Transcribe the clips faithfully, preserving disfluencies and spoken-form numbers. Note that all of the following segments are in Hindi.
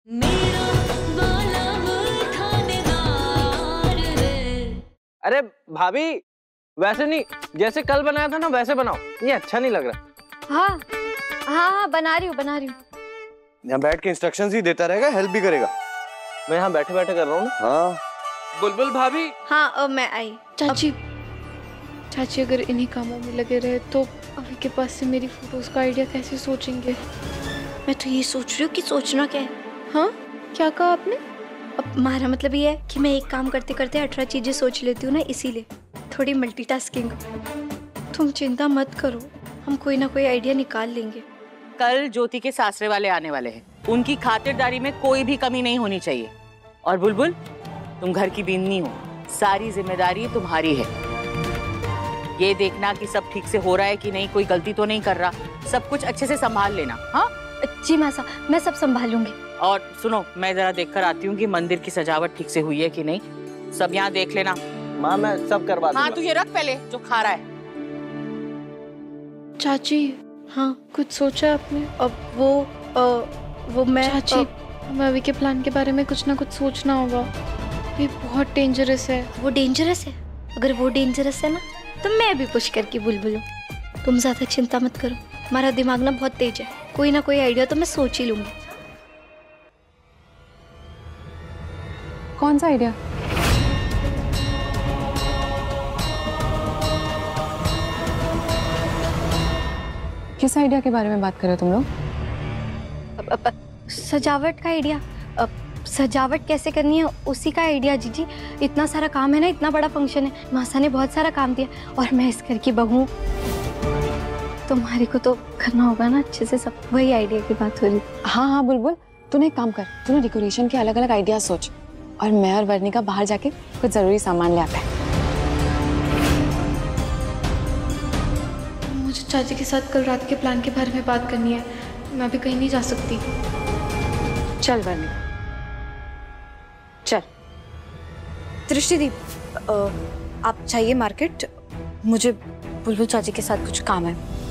अरे भाभी, वैसे नहीं, जैसे कल बनाया था ना वैसे बनाओ, ये अच्छा नहीं लग रहा। हाँ हाँ हाँ बना रही हूँ बना रही हूँ। यहाँ बैठ के इंस्ट्रक्शंस ही देता रहेगा, हेल्प भी करेगा। मैं यहाँ बैठे बैठे कर रहा हूँ ना। हाँ बुलबुल भाभी। हाँ अब मैं आई। चाची चाची अगर इन्हीं कामों में लगे रहे तो अभी के पास से मेरी फोटोज का आइडिया कैसे सोचेंगे? मैं तो ये सोच रही हूँ कि सोचना क्या है। हाँ क्या कहा आपने? अब हमारा मतलब ये है कि मैं एक काम करते करते अठारह चीजें सोच लेती हूँ ना, इसीलिए थोड़ी मल्टीटास्किंग। तुम चिंता मत करो, हम कोई ना कोई आइडिया निकाल लेंगे। कल ज्योति के सासरे वाले आने वाले हैं, उनकी खातिरदारी में कोई भी कमी नहीं होनी चाहिए। और बुलबुल, तुम घर की बीननी हो, सारी जिम्मेदारी तुम्हारी है। ये देखना कि सब ठीक से हो रहा है कि नहीं, कोई गलती तो नहीं कर रहा, सब कुछ अच्छे से संभाल लेना। हाँ जी मासा, मैं सब संभालूंगी। और सुनो, मैं जरा देखकर आती हूँ कि मंदिर की सजावट ठीक से हुई है कि नहीं, सब यहाँ देख लेना। माँ मैं सब करवा दूंगा। हाँ तू ये रख पहले जो खा रहा है। चाची हाँ कुछ सोचा आपने? अब वो आ, वो मैं चाची हमें अभी के प्लान के बारे में कुछ ना कुछ सोचना होगा, ये बहुत डेंजरस है। वो डेंजरस है? अगर वो डेंजरस है ना तो मैं भी पुश करके बुलबुल हूँ। तुम ज्यादा चिंता मत करो, हमारा दिमाग ना बहुत तेज है, कोई ना कोई आइडिया तो मैं सोच ही लूंगी। कौन सा आइडिया? किस आइडिया के बारे में बात कर रहे हो तुम लोग? अब, अब, सजावट का आइडिया। अब सजावट कैसे करनी है उसी का आइडिया। जीजी इतना सारा काम है ना, इतना बड़ा फंक्शन है, मासा ने बहुत सारा काम दिया और मैं इस घर की बहू, तुम्हारे को तो करना होगा ना अच्छे से सब, वही आइडिया की बात हो रही। हाँ हाँ बुलबुल, तूने एक काम कर, तूने डेकोरेशन के अलग अलग आइडिया सोच और मैं और वर्णिका बाहर जाके कुछ जरूरी सामान ले आते हैं। मुझे चाची के साथ कल रात के प्लान के बारे में बात करनी है, मैं भी कहीं नहीं जा सकती। चल वर्णिका चल। दृष्टिदीप, आप चाहिए मार्केट, मुझे बुलबुल चाची के साथ कुछ काम है।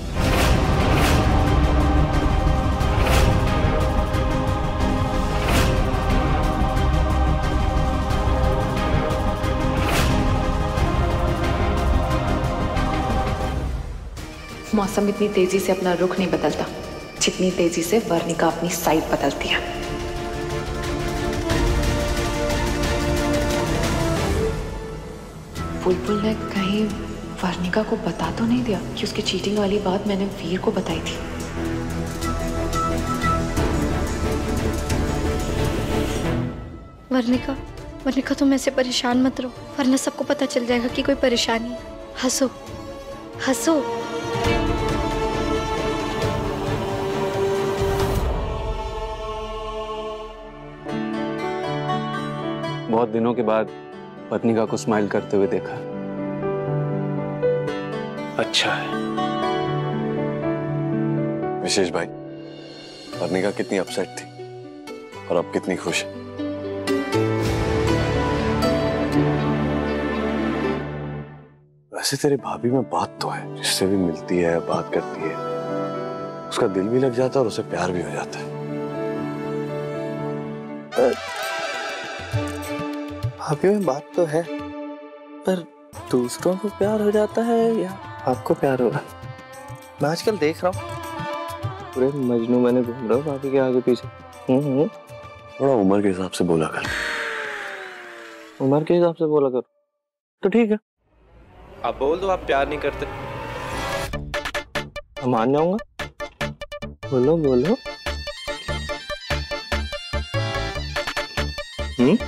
मौसम इतनी तेजी से अपना रुख नहीं बदलता जितनी तेजी से वर्णिका अपनी साइड बदलती है। बुलबुल ने कहीं वर्णिका को बता तो नहीं दिया कि उसकी चीटिंग वाली बात मैंने वीर को बताई थी? वर्णिका वर्णिका तुम ऐसे परेशान मत रहो, वरना सबको पता चल जाएगा कि कोई परेशानी है। हंसो हंसो। बहुत दिनों के बाद वर्णिका को स्माइल करते हुए देखा। अच्छा है। विशेष भाई, वर्णिका कितनी अपसेट थी और अब कितनी खुश है। वैसे तेरी भाभी में बात तो है, जिससे भी मिलती है बात करती है उसका दिल भी लग जाता है और उसे प्यार भी हो जाता है। भाभी में बात तो है, पर दूसरों को प्यार हो जाता है या आपको प्यार होगा? मैं आजकल देख रहा हूँ पूरे मजनू मैंने घूम रहा हूँ भाभी के आगे पीछे। हम्म थोड़ा उम्र के हिसाब से बोला कर। उम्र के हिसाब से बोला कर तो ठीक है। आप बोल दो आप प्यार नहीं करते। मान जाऊंगा। बोलो बोलो। हम्म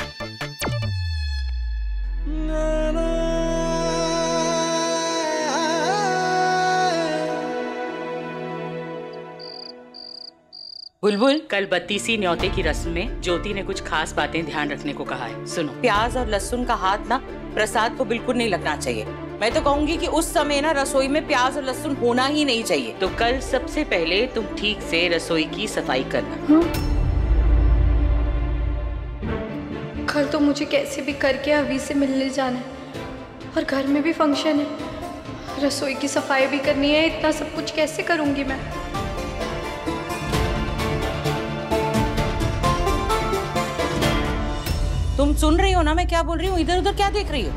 बुलबुल, कल बत्तीसी न्योते की रस्म में ज्योति ने कुछ खास बातें ध्यान रखने को कहा है। सुनो, प्याज और लहसुन का हाथ ना प्रसाद को बिल्कुल नहीं लगना चाहिए। मैं तो कहूंगी कि उस समय ना रसोई में प्याज और लहसुन होना ही नहीं चाहिए। तो कल सबसे पहले तुम ठीक से रसोई की सफाई करना। हाँ? कल तो मुझे कैसे भी करके अभी से मिलने जाना है और घर में भी फंक्शन है, रसोई की सफाई भी करनी है, इतना सब कुछ कैसे करूंगी मैं? तुम सुन रही हो ना मैं क्या बोल रही हूँ? इधर उधर क्या देख रही हो?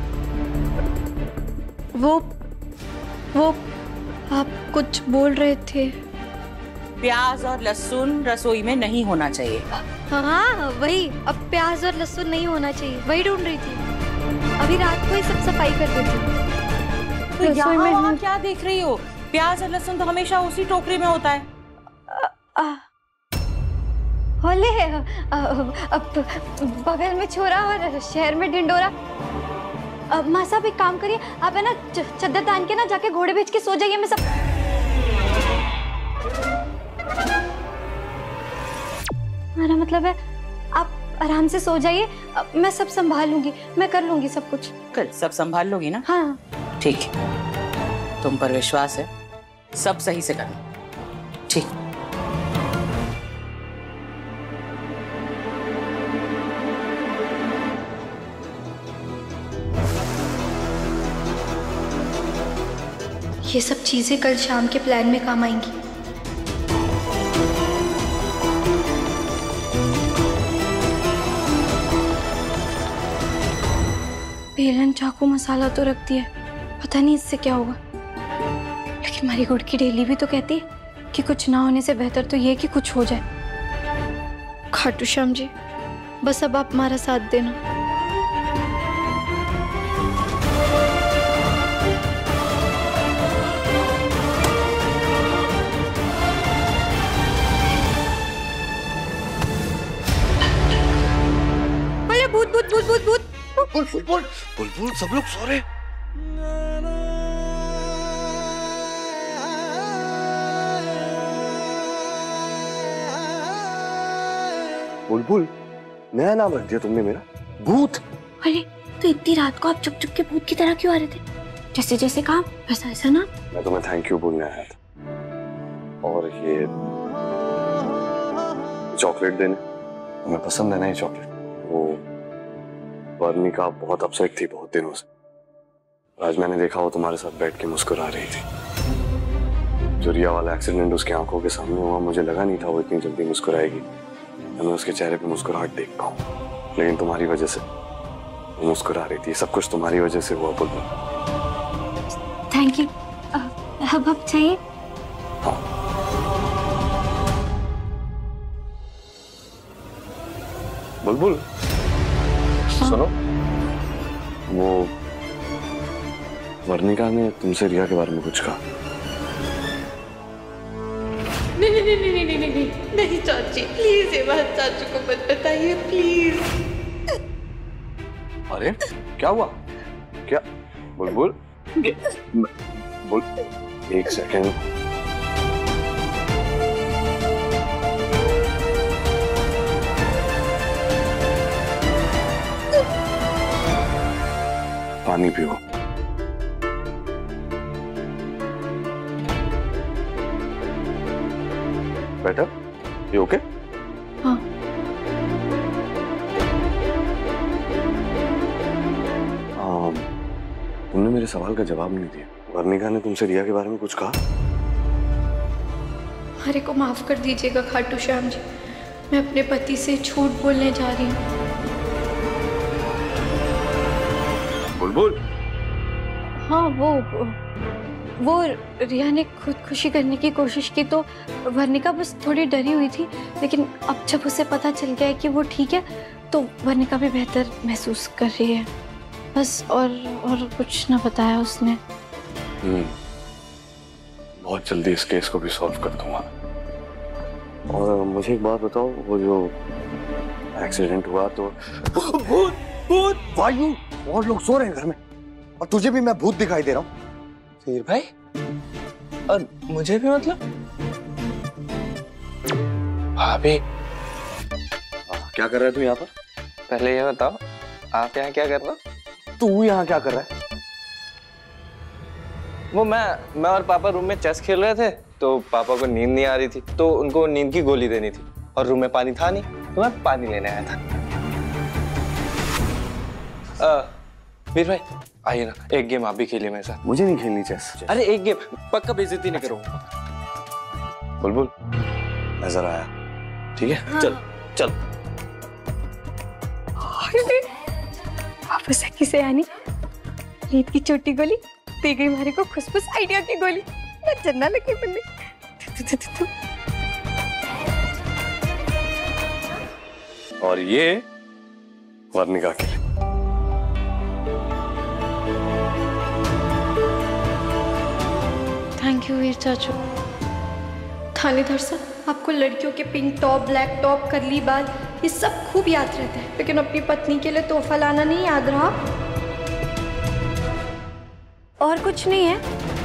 वो वो आप कुछ बोल रहे थे। प्याज और लहसुन रसोई में नहीं होना चाहिए। हाँ वही, अब प्याज और लहसुन नहीं होना चाहिए, वही ढूंढ रही थी। अभी रात को ही सब सफाई कर देती। तो यहाँ वहाँ क्या देख रही हो? प्याज और लहसुन तो हमेशा उसी टोकरी में होता है। आ, आ, होले अब बगल में छोरा और शहर में ढिंडोरा। माँ साहब एक काम करिए, आप है ना चद्दर तान के ना जाके घोड़े बेच के सो जाइए। मैं सब मेरा मतलब है आप आराम से सो जाइए, मैं सब संभाल लूंगी, मैं कर लूंगी सब कुछ। कल सब संभाल लोगी ना? हाँ ठीक है, तुम पर विश्वास है, सब सही से करना। ठीक। ये सब चीजें कल शाम के प्लान में काम आएंगी। बेलन चाकू मसाला तो रख दिया, पता नहीं इससे क्या होगा। लेकिन मारी गुड़ की डेली भी तो कहती है कि कुछ ना होने से बेहतर तो ये कि कुछ हो जाए। खाटू श्याम जी, बस अब आप हमारा साथ देना। अरे भूत भूत भूत भूत भूत बुलबुल बुलबुल बुलबुल, सब लोग सो रहे। बुलबुल, नया नाम रख दिया तुमने मेरा, भूत। अरे तो इतनी रात को आप चुप चुप के भूत की तरह क्यों आ रहे थे? जैसे जैसे काम वैसा ऐसा ना। मैं तुम्हें थैंक यू बोलने आया था, और ये चॉकलेट देने। तुम्हें पसंद है ना ये चॉकलेट? वो वर्निका का बहुत अपसेट थी बहुत दिनों से। आज मैंने देखा वो तुम्हारे साथ बैठ के मुस्कुरा रही थी। जो रिया वाला एक्सीडेंट उसकी आंखों के सामने हुआ, मुझे लगा नहीं था वो इतनी जल्दी मुस्कुराएगी, मैं उसके चेहरे पे मुस्कुराहट देख पाऊं। लेकिन तुम्हारी वजह से वो मुस्कुरा रही थी। सब कुछ तुम्हारी वजह से हुआ बुलबुल। Thank you. अब अब चाहिए? हाँ। बुलबुल सुनो, वो वर्निका ने तुमसे रिया के बारे में कुछ कहा? नहीं नहीं नहीं नहीं नहीं नहीं नहीं चाची, प्लीज ये बात चाचू को मत बताइए प्लीज। अरे क्या हुआ? क्या बुलबुल? बुल एक सेकेंड। पानी पियो। बेटा, ये ओके? हाँ। आ, तुमने मेरे सवाल का जवाब नहीं दिया। वर्निका ने तुमसे रिया के बारे में कुछ कहा? हरे को माफ कर दीजिएगा खाटू श्याम जी, मैं अपने पति से झूठ बोलने जा रही हूँ। बुलबुल। हाँ वो वो रिया ने खुदकुशी करने की कोशिश की तो वर्निका बस थोड़ी डरी हुई थी, लेकिन अब जब उसे पता चल गया है कि वो ठीक है तो वर्निका भी बेहतर महसूस कर रही है बस। और और कुछ ना बताया उसने। हम्म, बहुत जल्दी इस केस को भी सॉल्व कर दूंगा। और मुझे एक बात बताओ, वो जो एक्सीडेंट हुआ तो भूत भूत वायु, और लोग सो रहे हैं घर में और तुझे भी मैं भूत दिखाई दे रहा हूँ। वीर भाई, और मुझे भी मतलब? भाभी क्या कर रहा है तू यहाँ पर? पहले ये बताओ, आप यहाँ क्या कर रहे हो? तू यहाँ क्या कर रहा है? वो मैं मैं और पापा रूम में चेस खेल रहे थे, तो पापा को नींद नहीं आ रही थी, तो उनको नींद की गोली देनी थी, और रूम में पानी था नहीं, तो मैं पानी लेने आया था। आ, वीर भाई आइए ना, एक गेम आप भी खेलिए मेरे साथ। मुझे नहीं खेलनी चेस। अरे एक गेम, पक्का बेइज्जती नहीं करूंगा। बुलबुल नजर आया? ठीक है, हाँ। चल चल। फुसकी से यानी नींद की छोटी गोली दे गई मारे को खुशबुस आइडिया की गोली ना जन्ना लगे बंदे। तु, तु, तु, तु। और ये वर्णिका के लिए। थैंक यू वीर चाचू। थानेदार साहब, आपको लड़कियों के पिंक टॉप, ब्लैक टॉप, करली बाल ये सब खूब याद रहता है, लेकिन अपनी पत्नी के लिए तोहफा लाना नहीं याद रहा। और कुछ नहीं है?